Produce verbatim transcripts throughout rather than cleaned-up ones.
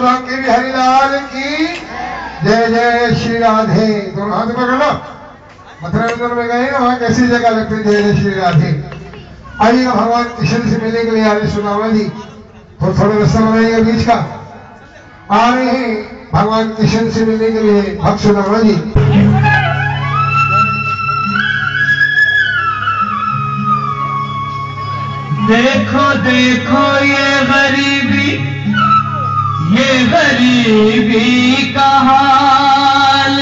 बांके बिहारी लाल की जय जय श्री राधे। दोनों हाथ पकड़ लो। मथुरा वृंदावन में गए ना, वहां कैसी जगह लगती है जय जय श्री राधे। आइएगा भगवान कृष्ण से मिलने के लिए आ रहे सुदामा जी, तो थोड़ा रास्ता बनाइएगा बीच का। आ रहे हैं भगवान कृष्ण से मिलने के लिए भक्त सुदामा जी। देखो देखो ये गरीबी, ये गरीबी का हाल,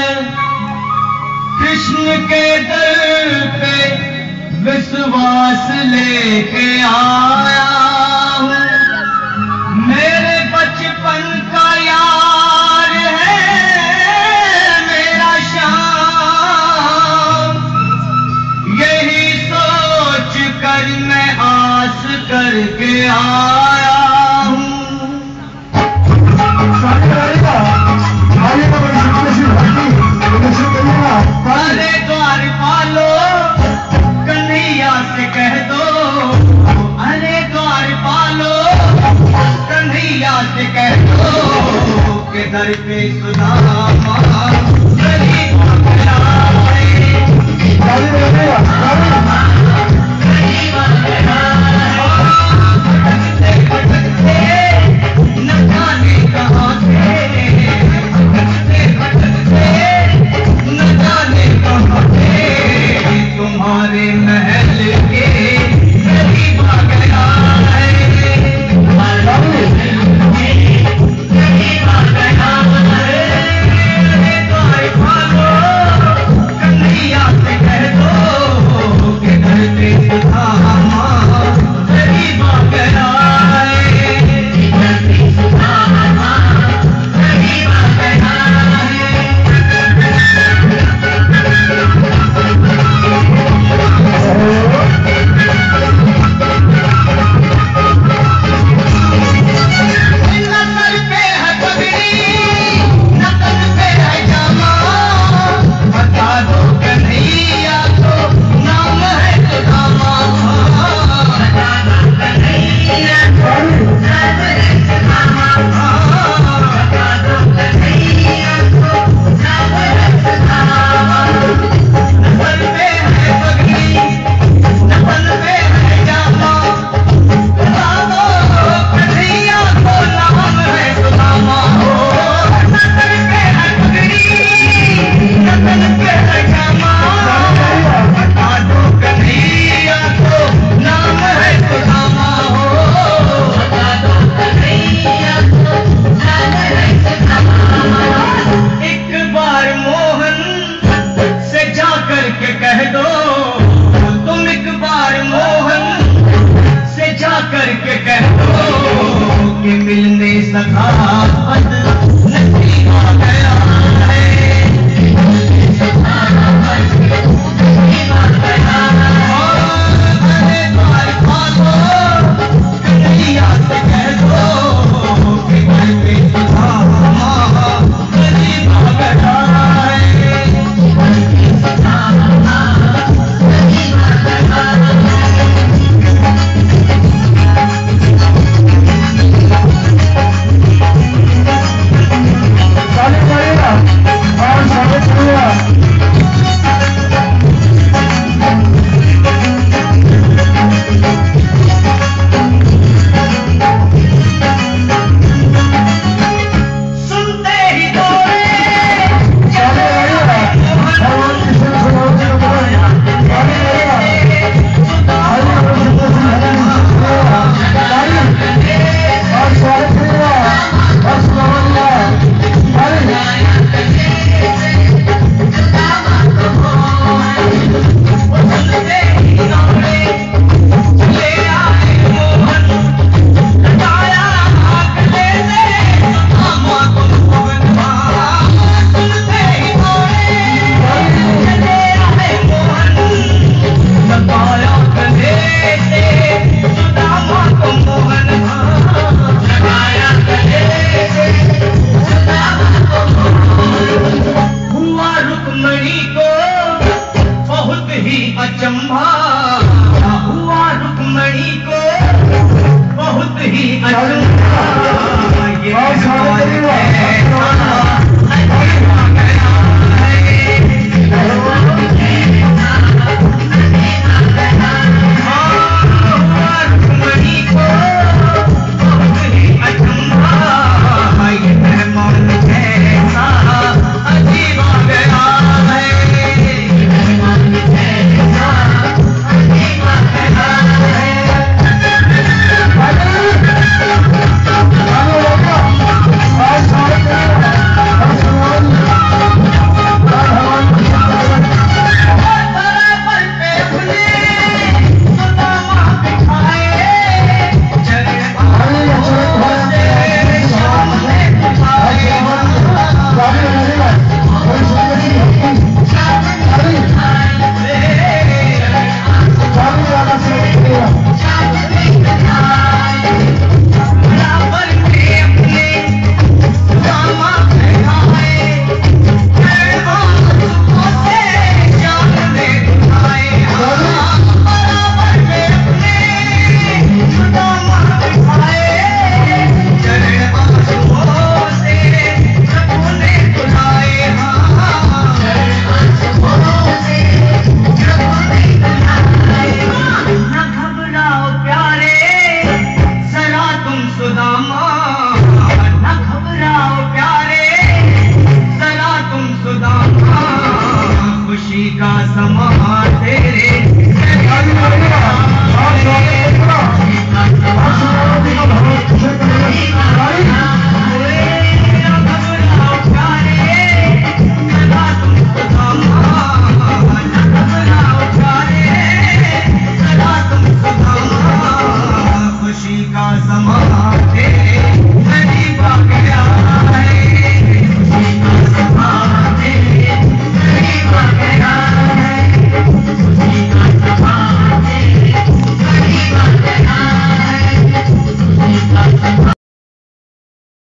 कृष्ण के दर पे विश्वास लेके आया हूँ। मेरे बचपन का यार है मेरा श्याम, यही सोच कर मैं आस करके आया हूँ। अरे द्वार पालो कन्हैया से कह दो, अरे द्वार पालो कन्हैया से कह दो कि दर पे सुदामा गरीब न जाने कहाँ से, न जाने कहाँ से तुम्हारे महल के करीब आ गया है, करीब आ गया है। द्वार भागो कन्हैया से कह दो कि घर पे सुदामा करीब आ गया है, घर पे सुदामा करीब आ गया है। नकल पे है पगड़ी, नकल पे है जामा, बता दो कन्हैया को नाम है सुदामा, बता दो कन्हैया को नाम है सुदामा, बता दो कन्हैया को नाम है सुदामा। नकल पे है पगड़ी, नकल पे है जामा, बता दो कन्हैया को नाम है सुदामा। नकल पे है पगड़ी, नकल पे है जामा, बता दो कन्हैया को नाम है सुदामा, बता दो कन्हैया को नाम है सुदामा। एक बार मोहन से जा करके कह दो, तुम एक बार मोहन से जा करके कह दो कि मिलने सखावत नसीब आ गया है, मिलने सखावत नसीब आ गया है। अरे द्वार भागो कन्हैया से कह दो कि घर पे सुदामा करीब आ गया है, घर पे सुदामा करीब आ गया है। सुनते ही दौड़े चले अचंभा हुआ रुक्मणी को बहुत ही अचंभा। ये का समा तेरे खुशी का समा